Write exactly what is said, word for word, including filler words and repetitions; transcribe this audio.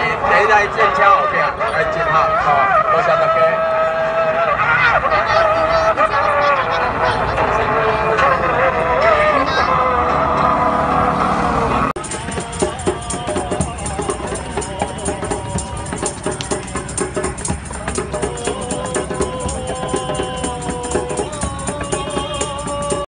第一台正车后边来接哈，好，多谢大家。 Thank you.